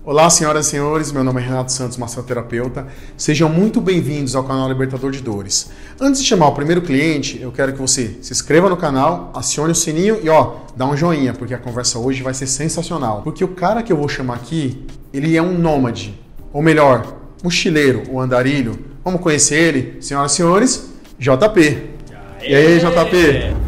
Olá, senhoras e senhores, meu nome é Renato Santos, massoterapeuta. Sejam muito bem-vindos ao canal Libertador de Dores. Antes de chamar o primeiro cliente, eu quero que você se inscreva no canal, acione o sininho e dá um joinha, porque a conversa hoje vai ser sensacional. Porque o cara que eu vou chamar aqui, ele é um nômade, ou melhor, mochileiro, ou andarilho. Vamos conhecer ele, senhoras e senhores, JP. E aí, JP?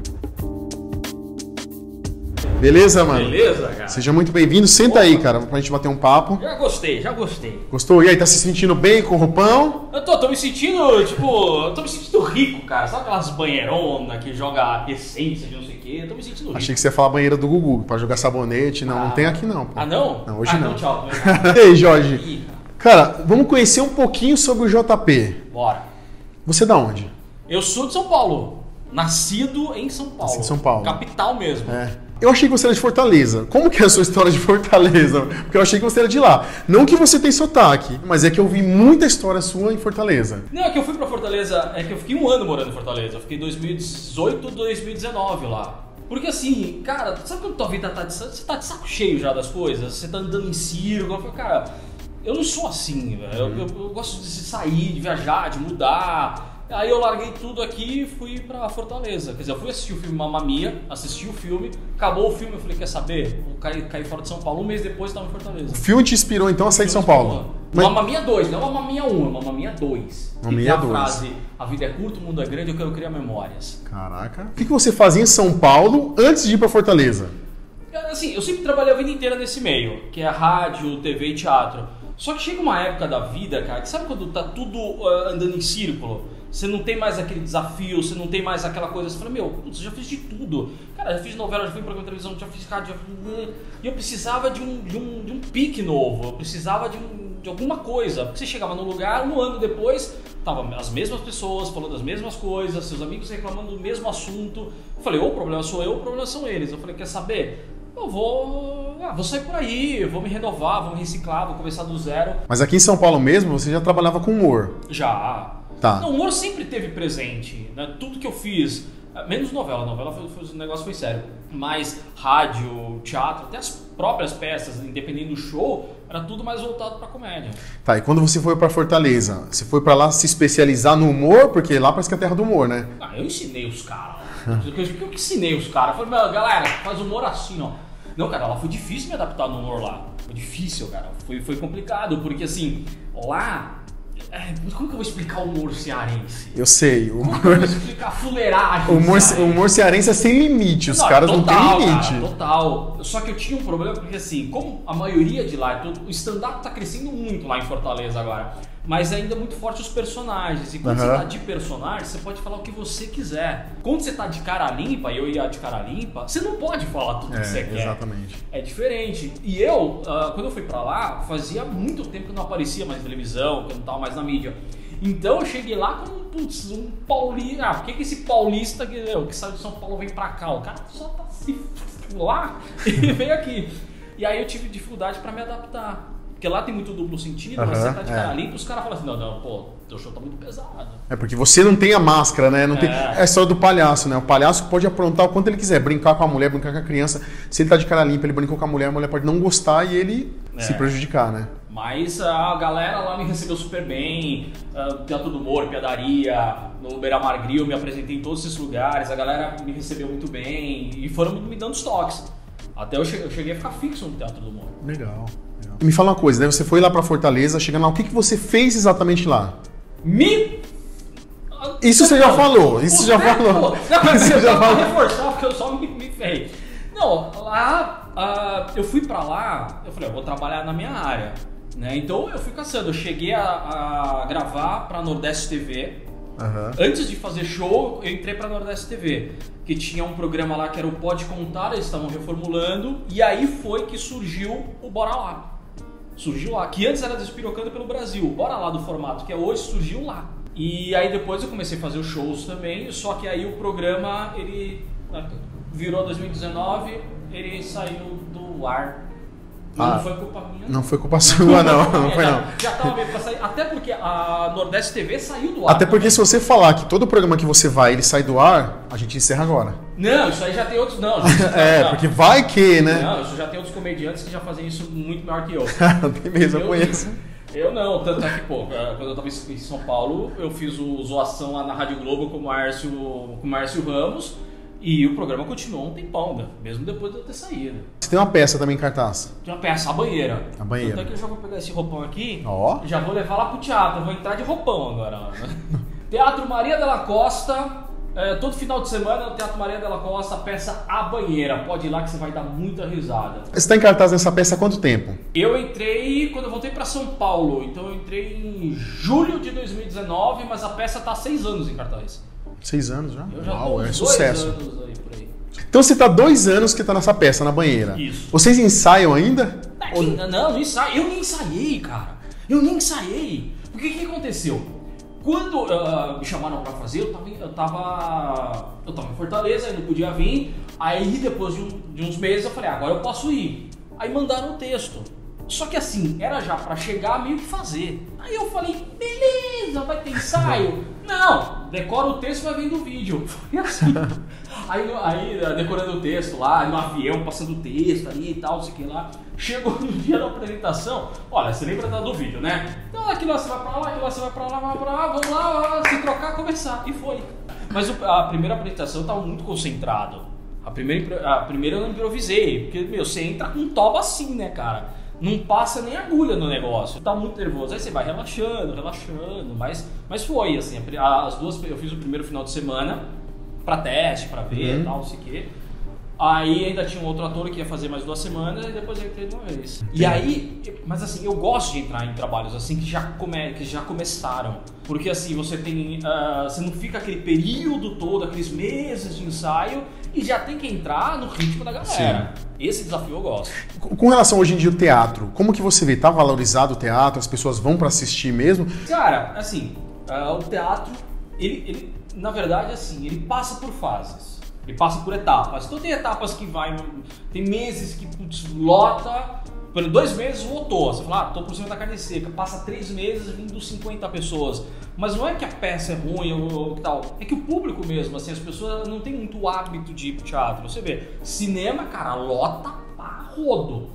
Beleza, mano? Beleza, cara? Seja muito bem-vindo. Senta aí, cara, pra gente bater um papo. Já gostei, já gostei. Gostou? E aí, tá se sentindo bem com o roupão? Eu tô me sentindo, tô me sentindo rico, cara. Sabe aquelas banheironas que joga essência de não sei o quê? Eu tô me sentindo rico. Achei que você ia falar banheira do Gugu, pra jogar sabonete. Não, não tem aqui não, pô. Ah, não? Não, hoje não. Então tchau. E aí, Jorge? Cara, vamos conhecer um pouquinho sobre o JP. Bora. Você é da onde? Eu sou de São Paulo. Nascido em São Paulo. Nascido em São Paulo. Capital mesmo. Eu achei que você era de Fortaleza. Como que é a sua história de Fortaleza? Porque eu achei que você era de lá. Não que você tem sotaque, mas é que eu vi muita história sua em Fortaleza. Não, é que eu fui pra Fortaleza, é que eu fiquei um ano morando em Fortaleza. Eu fiquei 2018, 2019 lá. Porque assim, cara, sabe quando tua vida você tá de saco cheio já das coisas? Você tá andando em círculo. Eu falei, cara, eu não sou assim, velho. Eu gosto de sair, de viajar, de mudar. Aí eu larguei tudo aqui e fui pra Fortaleza. Quer dizer, eu fui assistir o filme Mamma Mia, assisti o filme, acabou o filme, eu falei, quer saber? Vou cair fora de São Paulo, um mês depois eu tava em Fortaleza. O filme te inspirou então a sair de São Paulo? Mas... Mamma Mia 2, não Mamma Mia 1, Mamma Mia 2. Mamma Mia 2. A frase, a vida é curta, o mundo é grande, eu quero criar memórias. Caraca. O que você fazia em São Paulo antes de ir pra Fortaleza? Assim, eu sempre trabalhei a vida inteira nesse meio, que é rádio, TV e teatro. Só que chega uma época da vida, cara, que sabe quando tá tudo andando em círculo? Você não tem mais aquele desafio, você não tem mais aquela coisa, você fala, putz, já fiz de tudo. Cara, já fiz novela, já fui em programa de televisão, já fiz rádio, já fiz... E eu precisava de um pique novo, eu precisava de alguma coisa. Porque você chegava num lugar, um ano depois, tava as mesmas pessoas falando as mesmas coisas, seus amigos reclamando do mesmo assunto. Eu falei, ou o problema sou eu, ou o problema são eles. Eu falei, quer saber? Eu vou sair por aí, vou me renovar, vou me reciclar, vou começar do zero. Mas aqui em São Paulo mesmo, você já trabalhava com humor? Já. Tá. Não, o humor sempre teve presente, né? Tudo que eu fiz, menos novela, o negócio foi sério. Mas rádio, teatro, até as próprias peças, independente do show, era tudo mais voltado pra comédia. Tá, e quando você foi pra Fortaleza, você foi pra lá se especializar no humor? Porque lá parece que é a terra do humor, né? Eu ensinei os caras. Eu que ensinei os caras. Falei, galera, faz humor assim, ó. Não, cara, lá foi difícil me adaptar no humor lá. Foi difícil, cara. Foi complicado, porque assim, lá... Como que eu vou explicar o humor cearense? Eu sei. Como que eu vou explicar a fuleiragem? O humor cearense é sem limite. Os caras total, não têm limite. Cara, total. Só que eu tinha um problema porque assim, como a maioria de lá, o stand-up tá crescendo muito lá em Fortaleza agora. Mas ainda é muito forte os personagens. E quando você tá de personagem, você pode falar o que você quiser. Quando você tá de cara limpa, e eu ia de cara limpa, você não pode falar tudo que você quer. Exatamente. É diferente. E eu, quando eu fui pra lá, fazia muito tempo que eu não aparecia mais na televisão, que eu não tava mais na mídia. Então eu cheguei lá como um paulista. Por que esse paulista que saiu de São Paulo vem pra cá? O cara só tá se lá e veio aqui. E aí eu tive dificuldade pra me adaptar. Porque lá tem muito duplo sentido, mas você tá de cara limpa, os caras falam assim, não, pô, teu show tá muito pesado. É porque você não tem a máscara, né? Não tem... É a história do palhaço, né? O palhaço pode aprontar o quanto ele quiser, brincar com a mulher, brincar com a criança. Se ele tá de cara limpa, ele brincou com a mulher pode não gostar e ele se prejudicar, né? Mas a galera lá me recebeu super bem, Teatro do Humor, Piadaria, no Beira-Mar Grill, eu me apresentei em todos esses lugares, a galera me recebeu muito bem e foram me dando os toques. Até eu cheguei a ficar fixo no Teatro do Humor. Legal. Me fala uma coisa, né? Você foi lá pra Fortaleza, chegando lá, o que você fez exatamente lá? Isso você já falou, isso já falou. Não, já falou. Reforçar, porque eu só me ferrei. Não, lá, eu fui pra lá, eu falei, eu vou trabalhar na minha área, né? Então eu fui caçando, eu cheguei a gravar pra Nordeste TV. Antes de fazer show, eu entrei pra Nordeste TV, que tinha um programa lá que era o Pode Contar, eles estavam reformulando, e aí foi que surgiu o Bora Lá. Surgiu lá, que antes era Despirocando pelo Brasil, Bora Lá do formato que é hoje, surgiu lá. E aí depois eu comecei a fazer os shows também, só que aí o programa, ele virou 2019, ele saiu do ar. Mas não foi culpa minha. Não foi culpa sua, não foi não. Já tava meio pra sair. Até porque a Nordeste TV saiu do ar. Até porque se você falar que todo programa que você vai, ele sai do ar, a gente encerra agora. Não, isso aí já tem outros. Não, porque vai que, né? Não, isso já tem outros comediantes que já fazem isso muito melhor que eu. Tem mesmo, eu conheço. Eu não, tanto é que, pô, quando eu tava em São Paulo, eu fiz o Zoação lá na Rádio Globo com o Márcio Ramos. E o programa continuou um tempão, né? Mesmo depois de eu ter saído. Você tem uma peça também em cartaz? Tem uma peça, a banheira. A banheira. Então que eu já vou pegar esse roupão aqui e já vou levar lá pro teatro. Eu vou entrar de roupão agora. Teatro Maria Della Costa. Todo final de semana no Teatro Maria Della Costa, a peça A Banheira. Pode ir lá que você vai dar muita risada. Você está em cartaz nessa peça há quanto tempo? Eu entrei quando eu voltei para São Paulo. Então eu entrei em julho de 2019, mas a peça tá há 6 anos em cartaz. 6 anos já? Eu já tô uns 2 sucesso. anos aí por aí. Então você tá 2 anos que tá nessa peça, na banheira. Isso. Vocês ensaiam ainda? Não ensaio. Eu nem ensaiei, cara. Eu nem ensaiei. Porque o que aconteceu? Quando me chamaram pra fazer, eu tava em Fortaleza, eu não podia vir. Aí depois de uns meses eu falei, agora eu posso ir. Aí mandaram o texto. Só que assim, era já pra chegar meio que fazer. Aí eu falei, beleza, vai ter ensaio? Não, decora o texto e vai vendo o vídeo. Foi assim. Aí decorando o texto lá, no avião, passando o texto ali e tal, não sei o que lá. Chegou no dia da apresentação, olha, você lembra do vídeo, né? Então aqui lá você vai pra lá, aqui lá você vai pra lá, vamos lá, se trocar, conversar. E foi. Mas a primeira apresentação eu tava muito concentrado. A primeira eu não improvisei, porque, você entra com um toba assim, né, cara? Não passa nem agulha no negócio, tá muito nervoso, aí você vai relaxando, mas foi assim, as duas, eu fiz o primeiro final de semana pra teste, pra ver, tal, não sei o quê. Aí ainda tinha um outro ator que ia fazer mais 2 semanas e depois eu entrei de uma vez. E aí, mas assim, eu gosto de entrar em trabalhos assim que já começaram. Porque assim, você não fica aquele período todo, aqueles meses de ensaio e já tem que entrar no ritmo da galera. Sim. Esse desafio eu gosto. Com relação hoje em dia ao teatro, como que você vê? Tá valorizado o teatro? As pessoas vão pra assistir mesmo? Cara, assim, o teatro, ele na verdade, assim, ele passa por fases. Ele passa por etapas. Então tem etapas que tem meses que lota, por 2 meses lotou. Você fala, tô por cima da carne seca. Passa 3 meses vindo 50 pessoas. Mas não é que a peça é ruim ou tal. É que o público mesmo, assim, as pessoas não têm muito hábito de ir pro teatro. Você vê, cinema, cara, lota pra rodo.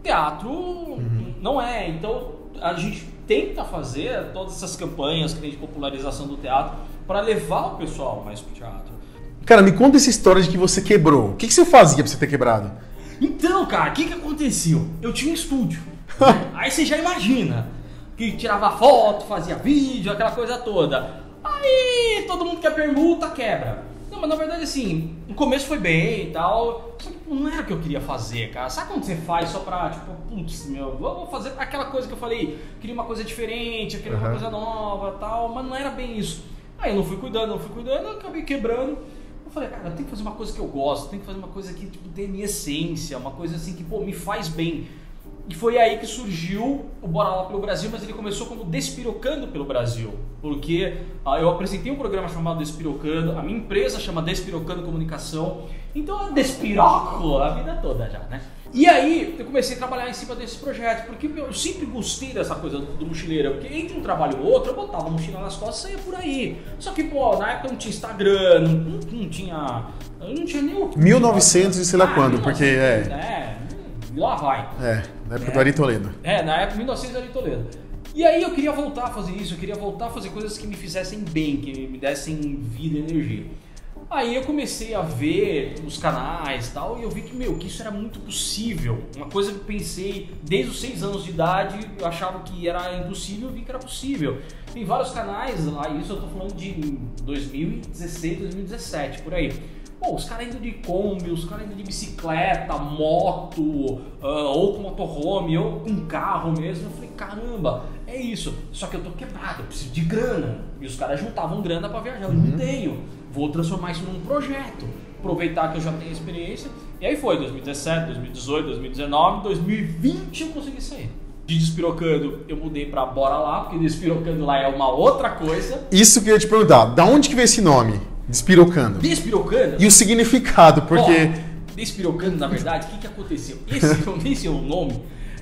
Teatro não é. Então a gente tenta fazer todas essas campanhas que tem de popularização do teatro para levar o pessoal mais pro teatro. Cara, me conta essa história de que você quebrou. O que você fazia pra você ter quebrado? Então, cara, o que aconteceu? Eu tinha um estúdio. Né? Aí você já imagina. Que tirava foto, fazia vídeo, aquela coisa toda. Aí todo mundo quer permuta, quebra. Não, mas na verdade assim, no começo foi bem e tal. Só que não era o que eu queria fazer, cara. Sabe quando você faz só pra, tipo, putz, vou fazer aquela coisa que eu falei. Queria uma coisa diferente, eu queria uma coisa nova e tal. Mas não era bem isso. Aí eu não fui cuidando, acabei quebrando. Eu falei, cara, eu tenho que fazer uma coisa que eu gosto, tenho que fazer uma coisa que tipo, tem a minha essência, uma coisa assim que pô, me faz bem. E foi aí que surgiu o Bora Lá pelo Brasil, mas ele começou como Despirocando pelo Brasil. Porque eu apresentei um programa chamado Despirocando, a minha empresa chama Despirocando Comunicação, então eu despiroco a vida toda já, né? E aí eu comecei a trabalhar em cima desse projeto, porque eu sempre gostei dessa coisa do mochileiro, porque entre um trabalho e outro eu botava a mochila nas costas e saía por aí. Só que, pô, na época não tinha Instagram, não tinha nem o... 1900 e sei lá quando, 1900, porque lá vai. Na época do Ari Toledo. Na época de 1900 Ari Toledo. E aí eu queria voltar a fazer isso, eu queria voltar a fazer coisas que me fizessem bem, que me dessem vida e energia. Aí eu comecei a ver os canais e tal, e eu vi que isso era muito possível. Uma coisa que eu pensei desde os 6 anos de idade, eu achava que era impossível, eu vi que era possível. Tem vários canais lá, isso eu tô falando de 2016, 2017, por aí. Pô, os caras indo de Kombi, os caras indo de bicicleta, moto, ou com motorhome, ou com carro mesmo. Eu falei, caramba, é isso. Só que eu tô quebrado, eu preciso de grana. E os caras juntavam grana pra viajar, eu não tenho. Vou transformar isso num projeto, aproveitar que eu já tenho experiência. E aí foi 2017, 2018, 2019, 2020 eu consegui sair. De Despirocando eu mudei pra Bora Lá, porque Despirocando lá é uma outra coisa. Isso que eu ia te perguntar, da onde que veio esse nome? Despirocando. Despirocando? E o significado, porque... Despirocando, na verdade, o que aconteceu? Esse é o nome.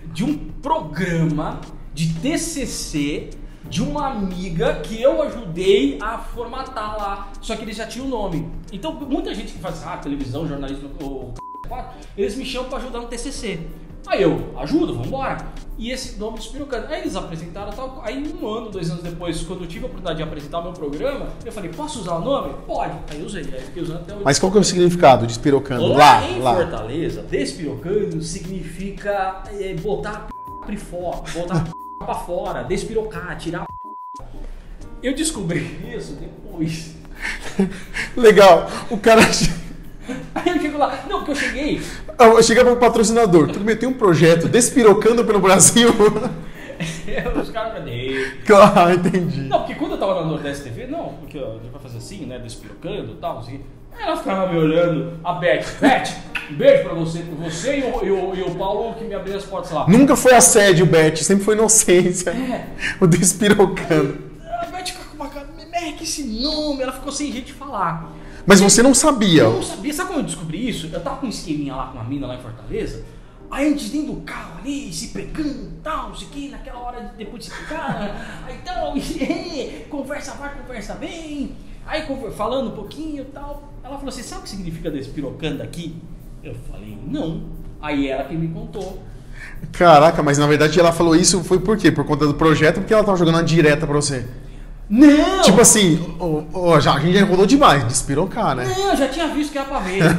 de um programa de TCC de uma amiga que eu ajudei a formatar lá, só que eles já tinham o nome. Então muita gente que faz televisão, jornalismo, eles me chamam para ajudar no TCC. Aí eu ajudo, vambora. E esse nome Despirocando. Aí eles apresentaram tal. Aí 1 ano, 2 anos depois, quando eu tive a oportunidade de apresentar o meu programa, eu falei, posso usar o nome? Pode. Aí eu usei. Aí fiquei usando até hoje. Mas qual que é o significado de Despirocando? Lá em Fortaleza, Despirocando significa botar a pra fora, botar a pra fora, despirocar, tirar a. Eu descobri isso depois. Legal. O cara... Aí eu chego lá, não, porque eu cheguei. Eu cheguei para o patrocinador, tu meteu um projeto Despirocando pelo Brasil. Os caras cadê? Claro, entendi. Não, porque quando eu tava na Nordeste TV, não, porque a gente vai fazer assim, né, Despirocando e tal, assim. Aí ela ficava me olhando, a Beth, um beijo pra você e o Paulo que me abriu as portas lá. Nunca foi assédio, Beth, sempre foi inocência. O Despirocando. A Beth ficou com uma cara, que esse nome, ela ficou sem jeito de falar. Mas você não sabia? Eu não sabia. Sabe como eu descobri isso? Eu tava com um esqueminha lá com uma mina lá em Fortaleza. Aí a gente dentro do carro ali, se pegando e tal, não sei o que, naquela hora depois de se pegar. Aí então, conversa vai, conversa bem. Aí falando um pouquinho e tal. Ela falou assim, sabe o que significa Despirocando aqui? Eu falei, não. Aí ela que me contou. Caraca, mas na verdade ela falou isso foi por quê? Por conta do projeto, porque ela tava jogando uma direta pra você? Não! Tipo assim, a gente já rodou demais, despirocar, né? Não, já tinha visto que era pra ver.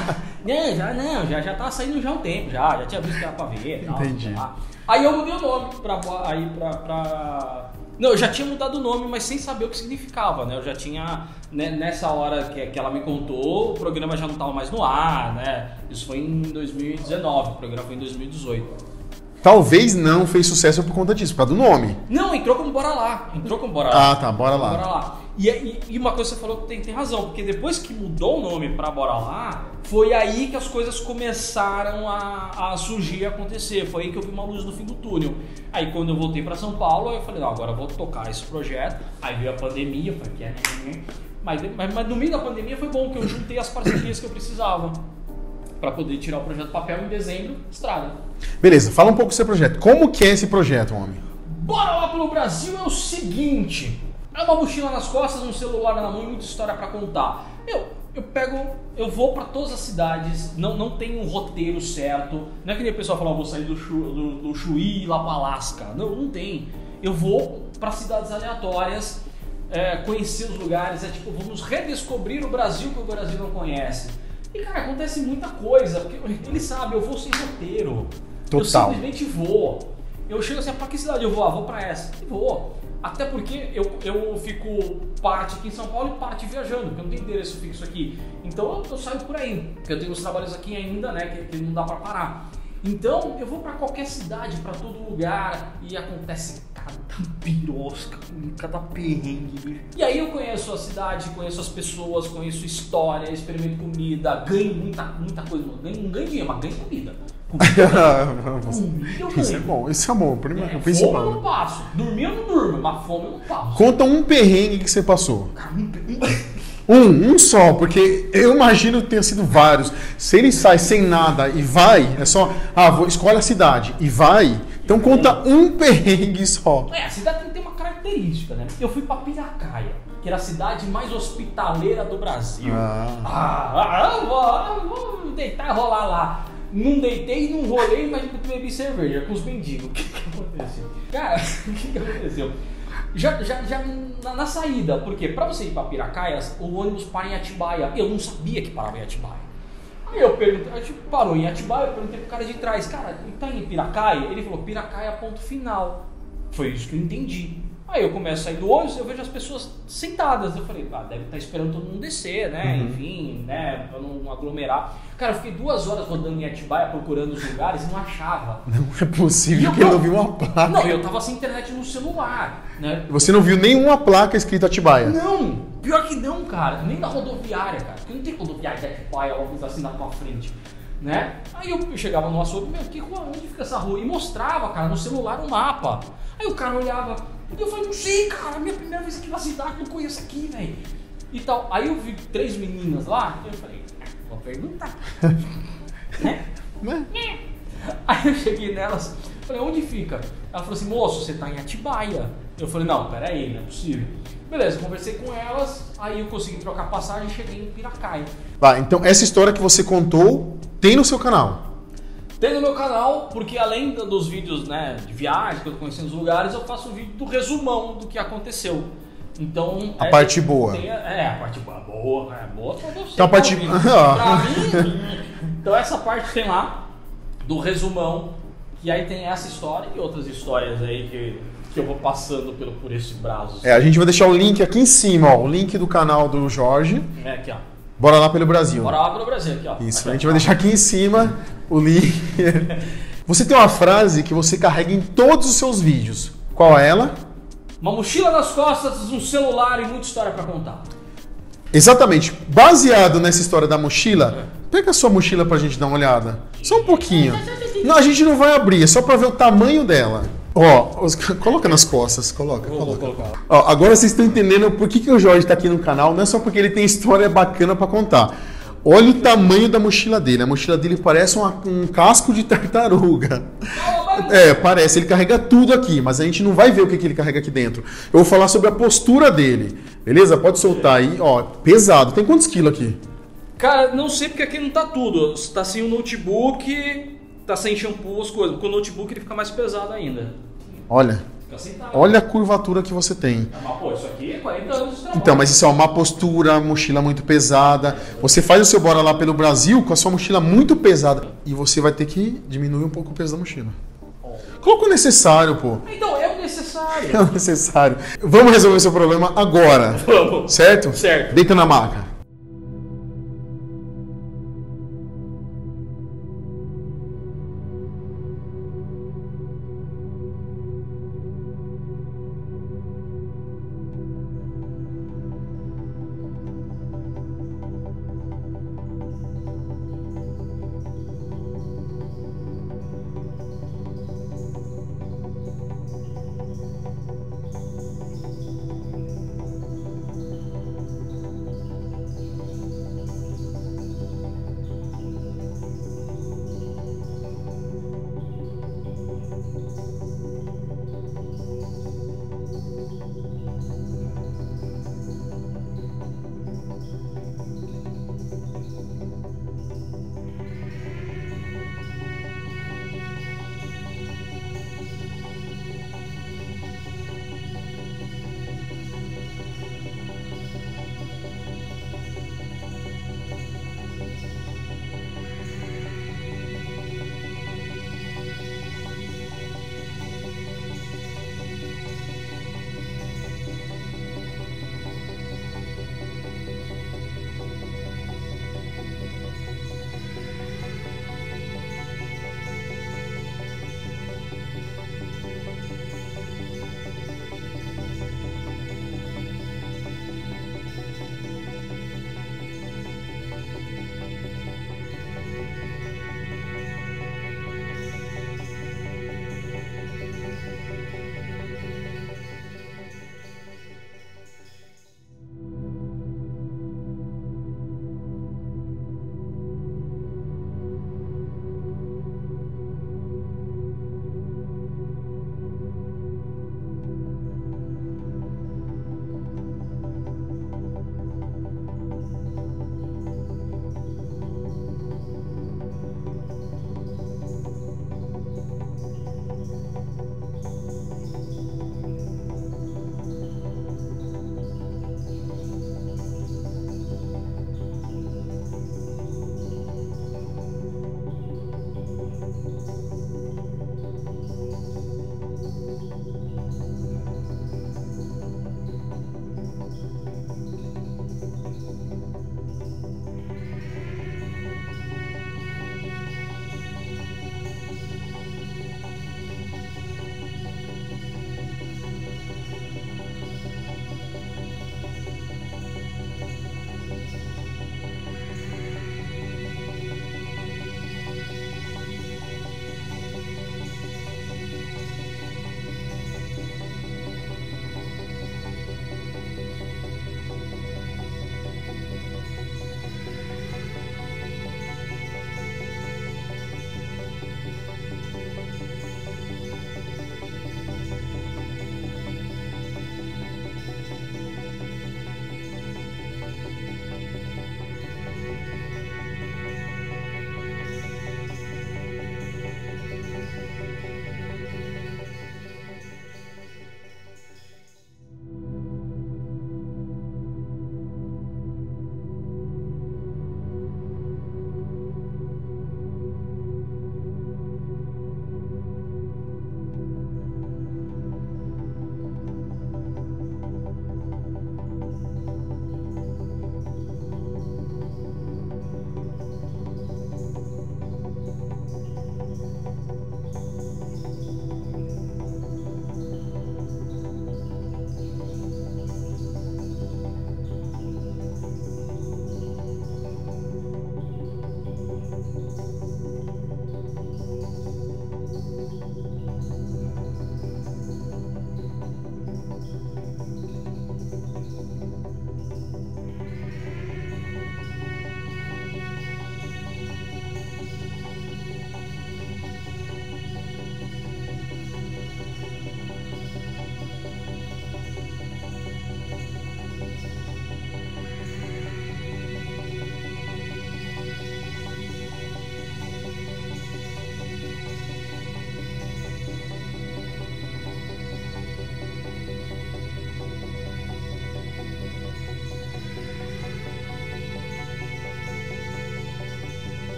já tava saindo já há um tempo, já tinha visto que era pra ver. Tal, entendi. Tal. Aí eu mudei o nome pra... Não, eu já tinha mudado o nome, mas sem saber o que significava, né? Eu já tinha, né, nessa hora que ela me contou, o programa já não tava mais no ar, né? Isso foi em 2019, o programa foi em 2018. Talvez não fez sucesso por conta disso, por causa do nome. Não, entrou como Bora Lá. Ah, tá, Bora Lá. E uma coisa que você falou que tem razão, porque depois que mudou o nome pra Bora Lá, foi aí que as coisas começaram a surgir e acontecer. Foi aí que eu vi uma luz no fim do túnel. Aí quando eu voltei pra São Paulo, eu falei, não, agora eu vou tocar esse projeto. Aí veio a pandemia, falei, mas no meio da pandemia foi bom, que eu juntei as parcerias que eu precisava para poder tirar o projeto do papel em dezembro, estrada. Beleza, fala um pouco do seu projeto. Como que é esse projeto, homem? Bora Lá pelo Brasil é o seguinte, é uma mochila nas costas, um celular na mão e muita história para contar. Eu vou para todas as cidades, não tem um roteiro certo, não é que nem o pessoal fala, vou sair do Chuí e ir lá para Alasca, não tem. Eu vou para cidades aleatórias, conhecer os lugares, vamos redescobrir o Brasil que o Brasil não conhece. E cara, acontece muita coisa, porque ele sabe, eu vou sem roteiro. Total. Eu simplesmente vou. Eu chego assim, pra que cidade eu vou? Vou pra essa. E vou. Até porque eu fico parte aqui em São Paulo e parte viajando, porque eu não tenho endereço fixo aqui. Então eu saio por aí, porque eu tenho os trabalhos aqui ainda, né, que não dá pra parar. Então eu vou pra qualquer cidade, pra todo lugar, e acontece cada pirosca, cada perrengue, bicho. E aí eu conheço a cidade, conheço as pessoas, conheço história, experimento comida, ganho muita coisa. Não ganho dinheiro, mas ganho comida. Isso é bom, principal. Fome eu não passo, dormir eu não durmo, mas fome eu não passo. Conta um perrengue que você passou. Um só, porque eu imagino que tenha sido vários. Se ele sai sem nada e vai, é só, escolhe a cidade e vai. Então conta um perrengue só. A cidade tem que ter uma característica, né? Eu fui pra Piracaia, que era a cidade mais hospitaleira do Brasil. Vou deitar e rolar lá. Não deitei, não rolei, mas bebi cerveja com os mendigos. O que aconteceu? Cara, o que aconteceu? Já na saída, porque pra você ir pra Piracaias, o ônibus para em Atibaia. Eu não sabia que parava em Atibaia. Aí eu perguntei, a gente parou em Atibaia, eu perguntei pro cara de trás, cara, tá em Piracaia? Ele falou, Piracaia, ponto final. Foi isso que eu entendi. Aí eu começo a sair do ônibus e eu vejo as pessoas sentadas. Eu falei, deve estar esperando todo mundo descer, né? Enfim, né? Pra não aglomerar. Cara, eu fiquei 2 horas rodando em Atibaia procurando os lugares e não achava. Não é possível que eu não vi uma placa. Não, eu tava sem internet no celular, né? Você não viu nenhuma placa escrita Atibaia? Não, pior que não, cara. Nem da rodoviária, cara. Porque não tem rodoviária de Atibaia, alguma assim na tua frente, né? Aí eu chegava no açougue, onde fica essa rua? E mostrava, cara, no celular um mapa. Aí o cara olhava, e eu falei, não sei, cara, minha primeira vez aqui na cidade, não conheço aqui, velho. E tal. Aí eu vi 3 meninas lá, e eu falei, vou perguntar. Né? Aí eu cheguei nelas, Falei, onde fica? Ela falou assim, moço, você tá em Atibaia. Eu falei, não, peraí, não é possível. Beleza, conversei com elas, aí eu consegui trocar passagem e cheguei em Piracaia. Tá, então essa história que você contou tem no seu canal? Tem no meu canal, porque além dos vídeos, né, de viagem, que eu tô conhecendo os lugares, eu faço um vídeo do resumão do que aconteceu. Então... A parte boa. A parte boa. Boa pra você. Então a parte... Pra mim... Então essa parte tem lá, do resumão, que aí tem essa história e outras histórias aí que eu vou passando por esse braço. A gente vai deixar o link aqui em cima, ó, o link do canal do Jorge. Aqui, ó. Bora lá pelo Brasil. Bora lá pelo Brasil, aqui, ó. Isso, aqui, a gente vai deixar aqui em cima o link. Você tem uma frase que você carrega em todos os seus vídeos. Qual é ela? Uma mochila nas costas, um celular e muita história pra contar. Exatamente. Baseado nessa história da mochila, pega a sua mochila pra gente dar uma olhada. Só um pouquinho. Não, a gente não vai abrir, é só pra ver o tamanho dela. Ó, coloca nas costas, coloca. Ó, agora vocês estão entendendo por que o Jorge tá aqui no canal, não é só porque ele tem história bacana pra contar. Olha o tamanho da mochila dele. A mochila dele parece um casco de tartaruga. Parece. Ele carrega tudo aqui, mas a gente não vai ver o que ele carrega aqui dentro. Eu vou falar sobre a postura dele. Beleza? Pode soltar aí. Ó, pesado. Tem quantos quilos aqui? Cara, não sei porque aqui não tá tudo. Tá sem o notebook, tá sem shampoo, as coisas. Com o notebook ele fica mais pesado ainda. Olha. Olha a curvatura que você tem. Mas, pô, isso aqui é 40 anos de trabalho. Então, mas isso é uma postura, mochila muito pesada. Você faz o seu Bora Lá pelo Brasil com a sua mochila muito pesada. E você vai ter que diminuir um pouco o peso da mochila. Coloca o necessário, pô. Então, é o necessário. É o necessário. Vamos resolver o seu problema agora. Vamos. Certo? Certo. Deita na maca.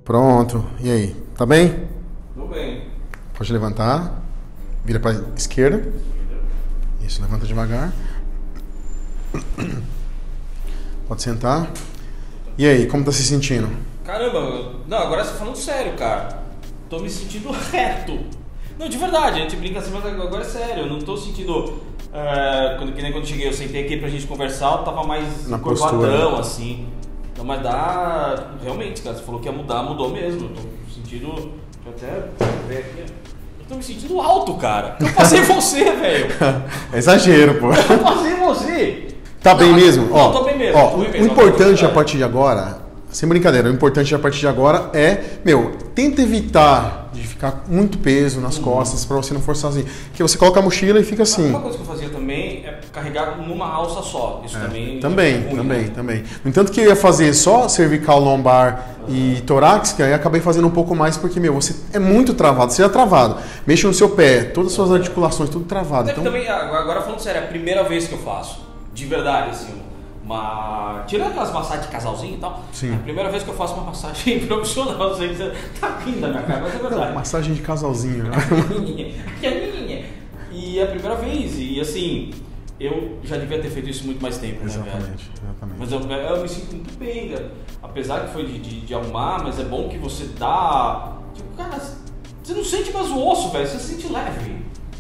Pronto. E aí? Tá bem? Tô bem. Pode levantar. Vira pra esquerda. Isso, levanta devagar. Pode sentar. E aí, como tá se sentindo? Caramba, não, agora você tá falando sério, cara. Tô me sentindo reto. Não, de verdade, a gente brinca assim, mas agora é sério. Eu não tô sentindo... que nem quando cheguei, eu sentei aqui pra gente conversar, eu tava mais na curvadão, postura, assim. Não, mas dá... Realmente, cara, você falou que ia mudar, mudou mesmo. Eu tô me sentindo... Deixa eu até ver aqui. Eu tô me sentindo alto, cara. Eu passei você, velho. É exagero, pô. Eu passei você. Tá bem mesmo? Não, tô bem mesmo. Tô bem mesmo. O importante a partir de agora, sem brincadeira, o importante a partir de agora é, tenta evitar de ficar muito peso nas costas pra você não forçar assim. Porque você coloca a mochila e fica assim. Uma coisa que eu fazia também é carregar numa alça só. Isso também. Também. No entanto que eu ia fazer só cervical, lombar e torácica, aí acabei fazendo um pouco mais porque, você é muito travado, você é travado. Mexe no seu pé, todas as suas articulações, tudo travado. Então... Também, agora falando sério, é a primeira vez que eu faço. De verdade, assim. Tirando aquelas massagens de casalzinho e tal, sim. É a primeira vez que eu faço uma massagem profissional. Não sei se tá rindo da minha cara, mas é verdade. Massagem de casalzinho. Aquelinha. E é a primeira vez, e assim, eu já devia ter feito isso muito mais tempo, exatamente, né, velho? Exatamente. Mas eu me sinto muito bem, cara. Apesar que foi de arrumar, mas é bom que você dá... Tipo, cara, você não sente mais o osso, velho, você se sente leve.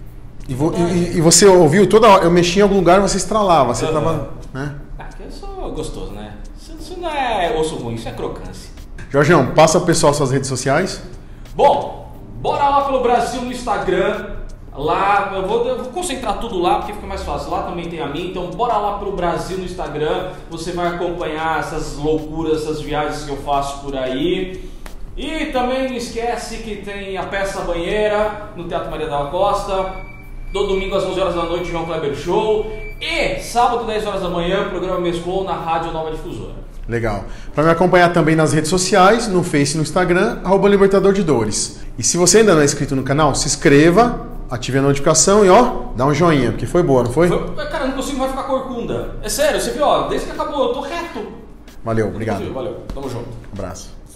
E você ouviu toda hora, eu mexia em algum lugar, você estralava, você tava, né? Eu sou gostoso, né? Isso não é osso ruim, isso é crocância. Jorgeão, passa pro pessoal suas redes sociais. Bom, bora lá pelo Brasil no Instagram. Lá, eu vou concentrar tudo lá porque fica mais fácil. Lá também tem a minha, então bora lá pelo Brasil no Instagram. Você vai acompanhar essas loucuras, essas viagens que eu faço por aí. E também não esquece que tem a Peça Banheira no Teatro Maria da Costa. Todo domingo às 11 horas da noite, João Kleber Show. E sábado, 10 horas da manhã, programa Mesclou na Rádio Nova Difusora. Legal. Para me acompanhar também nas redes sociais, no Face e no Instagram, @Libertador de Dores. E se você ainda não é inscrito no canal, se inscreva, ative a notificação e dá um joinha, porque foi boa, não foi? Cara, eu não consigo mais ficar corcunda. É sério, você viu, desde que acabou, eu tô reto. Valeu, obrigado. Valeu, tamo junto. Um abraço.